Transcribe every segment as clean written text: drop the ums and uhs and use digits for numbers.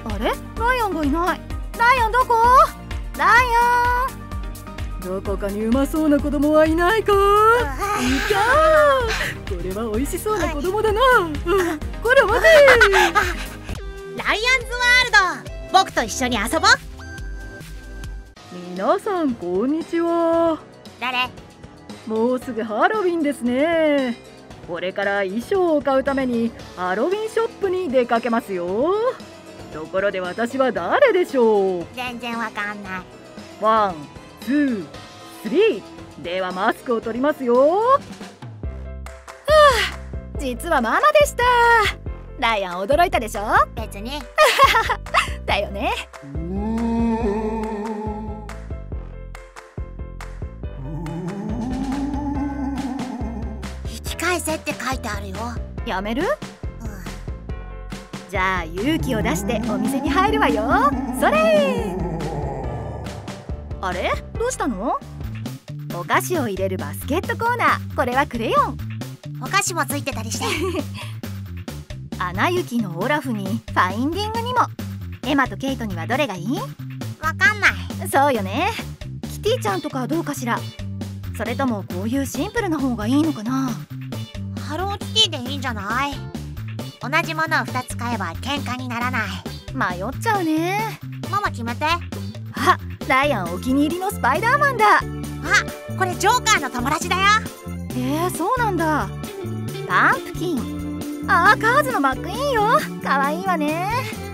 あれ、ライアンがいない。ライアンどこ？ライアン。どこかにうまそうな子供はいないか？いた。これは美味しそうな子供だな。これ待て。 ライアンズワールド、僕と一緒に遊ぼう。 皆さんこんにちは。 誰？ もうすぐハロウィンですね。これから衣装を買うためにハロウィンショップに出かけますよ。ところで私は誰でしょう？ 全然わかんない。 ワン、ツー、スリー。ではマスクを取りますよ。はあ、実はママでした。ライアン驚いたでしょ？ 別に。 だよね。 引き返せって書いてあるよ。 やめる？じゃあ勇気を出してお店に入るわよ。それ。あれ、どうしたの？お菓子を入れるバスケットコーナー。これはクレヨン。 お菓子もついてたりして。 アナ雪のオラフにファインディングにも。エマとケイトにはどれがいい？ わかんない。 そうよね。キティちゃんとかはどうかしら。それともこういうシンプルな方がいいのかな？ ハローキティでいいんじゃない？同じものを2つ買えば喧嘩にならない。 迷っちゃうね。 ママ決めて。 あ、ライアンお気に入りのスパイダーマンだ。 あ、これジョーカーの友達だよ。 そうなんだ。パンプキン。あー、カーズのマックイーンよ。かわいいわね。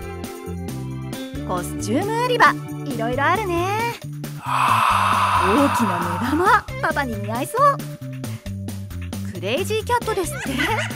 コスチューム売り場、いろいろあるね。大きな目玉、パパに似合いそう。クレイジーキャットですって。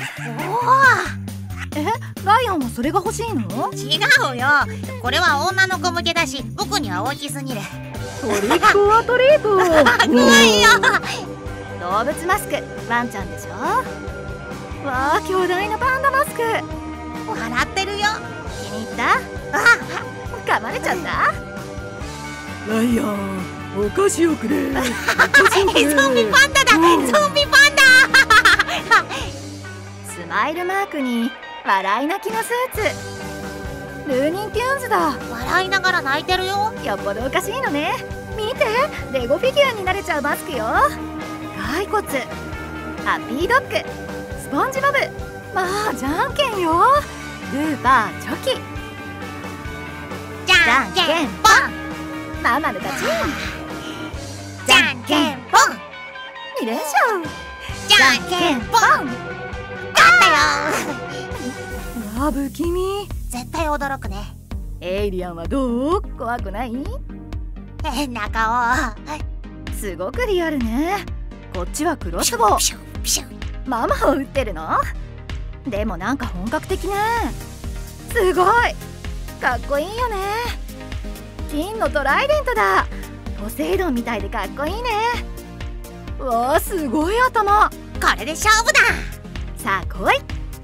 ライアンはそれが欲しいの？ 違うよ。これは女の子向けだし、僕には大きすぎる。 トリックオアトリート。 怖いよ。 動物マスク、ワンちゃんでしょ。わあ、巨大なパンダマスク。 笑ってるよ。 気に入った？噛まれちゃった？ライアン、お菓子をくれ。 ゾンビパンダだ。ゾンビパンダ。 スマイルマークに笑い泣きのスーツ。ルーニーテューンズだ。 笑いながら泣いてるよ。 よっぽどおかしいのね。見て、レゴフィギュアになれちゃうマスクよ。骸骨、ハッピードッグ、スポンジボブ。まあじゃんけんよ。グーパーチョキ。 じゃんけんぽん。 ママの勝ち。 じゃんけんぽん。 2連勝。 じゃんけんぽん。勝ったよ。 うわ、不気味。 絶対驚くね。 エイリアンはどう？怖くない？ 変な顔。 すごくリアルね。こっちはクロスボウ。ママを撃ってるの？でもなんか本格的ね。すごいかっこいいよね。金のトライデントだ。ポセイドンみたいでかっこいいね。うわー、すごい頭。 これで勝負だ。 さあ来い。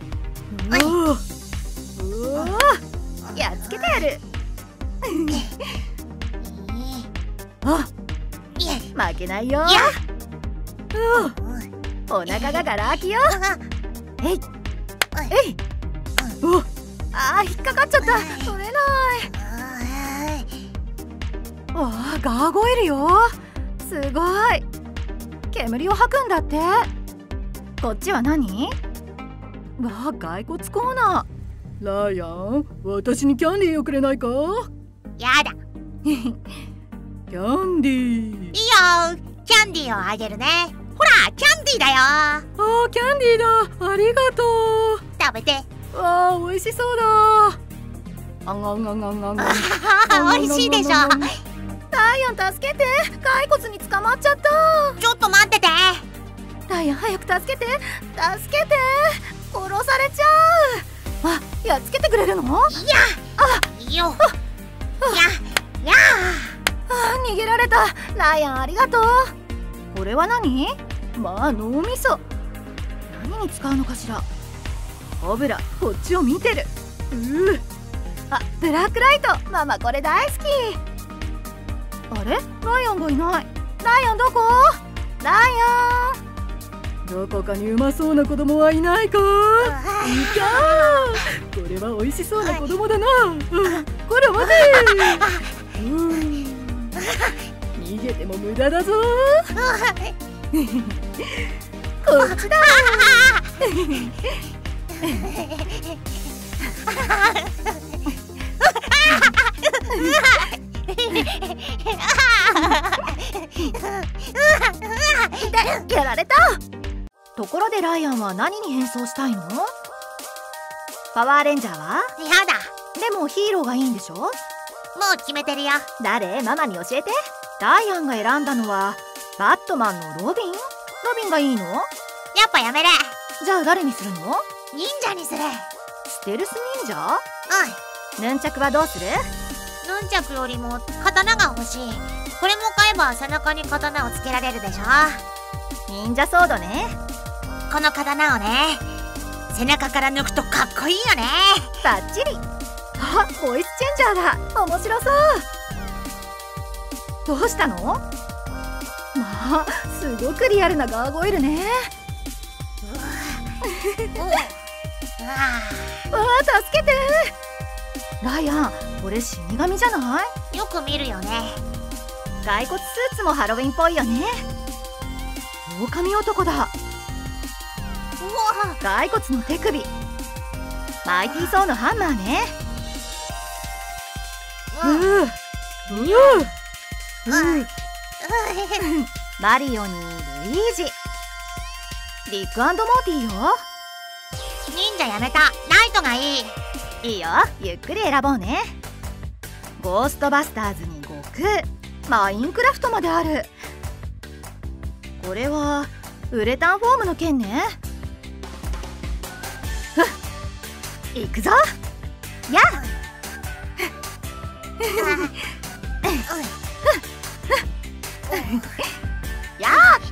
うわー、やっつけてやる。あ、負けないよ。お腹がガラ空きよ。えいえい。あー、引っかかっちゃった。取れない。あー、ガーゴイルよ。すごい。煙を吐くんだって。こっちは何？わあ、骸骨コーナー。ライアン、私にキャンディーをくれないか？ やだ。 キャンディー。 いいよ。キャンディーをあげるね。ほら、キャンディーだよ。 あー、キャンディーだ。ありがとう。 食べて。 わあ、美味しそうだ。あんあんあんあんあんあん。 美味しいでしょ。 ライアン助けて。骸骨に捕まっちゃった。 ちょっと待ってて。 ライアン早く助けて。助けて。殺されちゃう。あ、やっつけてくれるの？いや、 あ、よ。や。 あ、逃げられた。ライアンありがとう。これは何？まあ脳みそ。何に使うのかしら。コブラ、こっちを見てる。あ、ブラックライト。ママこれ大好き。あれ、ライアンがいない。ライアンどこ？ライアン。どこかにうまそうな子供はいないか？いたー。これは美味しそうな子供だな。 こら待て逃げても無駄だぞこっちだやられた。ところでライアンは何に変装したいの？パワーレンジャーは？ やだ。 でもヒーローがいいんでしょ？もう決めてるよ。 誰？ママに教えて。ライアンが選んだのはバットマンのロビン？ロビンがいいの？ やっぱやめる。 じゃあ誰にするの？ 忍者にする。 ステルス忍者？ うん。 ヌンチャクはどうする？ ヌンチャクよりも刀が欲しい。これも買えば背中に刀をつけられるでしょ。 忍者ソードね。 この刀をね、背中から抜くとかっこいいよね。 バッチリ。あ、ボイスチェンジャーだ。面白そう。どうしたの？まあ、すごくリアルなガーゴイルね。わあ、助けて。ライアン、これ死神じゃない？ よく見るよね。 骸骨スーツもハロウィンっぽいよね。狼男だ。骸骨の手首。マイティーソーのハンマーね。マリオにルイージ。リック&モーティーよ。 忍者やめた。ライトがいい。 いいよ、ゆっくり選ぼうね。ゴーストバスターズに悟空、マインクラフトまである。これはウレタンフォームの剣ね。行くぞ。やっや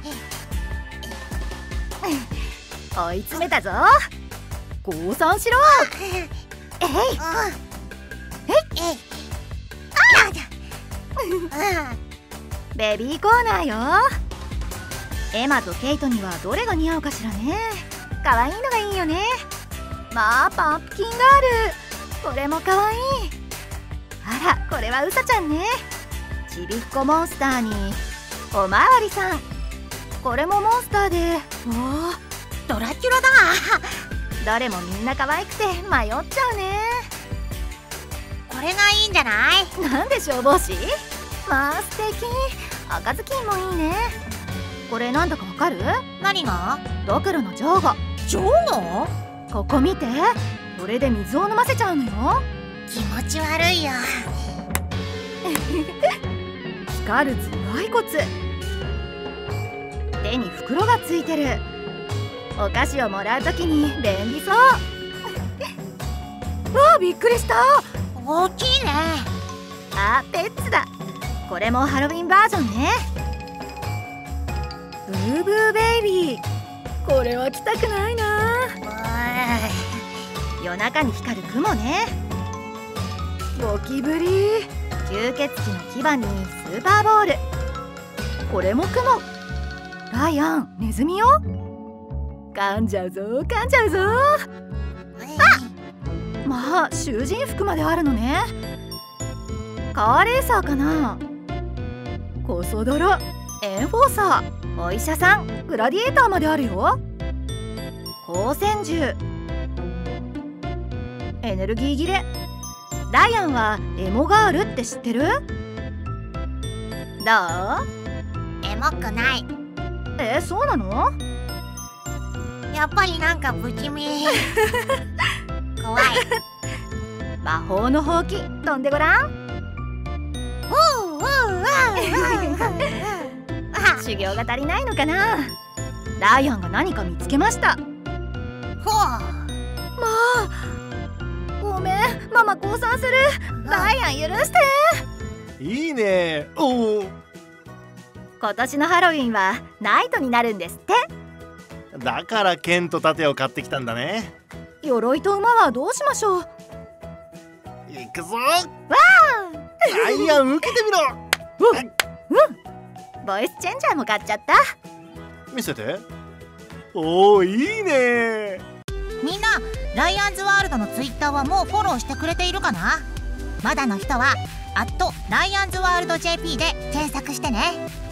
っ追い詰めたぞ。降参しろ。えいベビーコーナーよ。エマとケイトにはどれが似合うかしらね。可愛いのがいいよね。まあ、パンプキンガール、これも可愛い。あら、これはウサちゃんね。ちびっこモンスターにおまわりさん、これもモンスターで、 ドラキュラだ。 どれもみんな可愛くて迷っちゃうね。 これがいいんじゃない？ なんで消防士？まあ素敵。赤ずきんもいいね。これなんだかわかる？ 何が？ ドクロのジョーゴ。 ジョーゴ？ここ見て。これで水を飲ませちゃうのよ。 気持ち悪いよ。 光る頭蓋骨。手に袋がついてる。お菓子をもらうときに便利そう。わあ、びっくりした。 大きいね。 あ、ペッツだ。これもハロウィンバージョンね。ブーブーベイビー。これは着たくないな。夜中に光る雲ね。ゴキブリ。吸血鬼の牙にスーパーボール。これも雲。ライアン、ネズミよ。噛んじゃうぞ、噛んじゃうぞ。あ、まあ囚人服まであるのね。カーレーサーかな。コソ泥、エンフォーサー、お医者さん、グラディエーターまであるよ。光線銃、エネルギー切れ。ライアンはエモガールって知ってる？どう？ エモくない。 そうなの？ やっぱりなんか不気味。怖い。 魔法のほうき飛んでごらん。修行が足りないのかな。ライアンが何か見つけました。まあ、ごめん、ママ降参する。ライアン許して。 いいね。おお。 今年のハロウィンはナイトになるんですって。 だから剣と盾を買ってきたんだね。 鎧と馬はどうしましょう？ 行くぞ。 わあ、ライアン受けてみろ。 ボイスチェンジャーも買っちゃった。 見せて。おお、いいね。 みんな、ライアンズワールドのツイッターはもうフォローしてくれているかな？ まだの人はライアンズワールド JP で検索してね。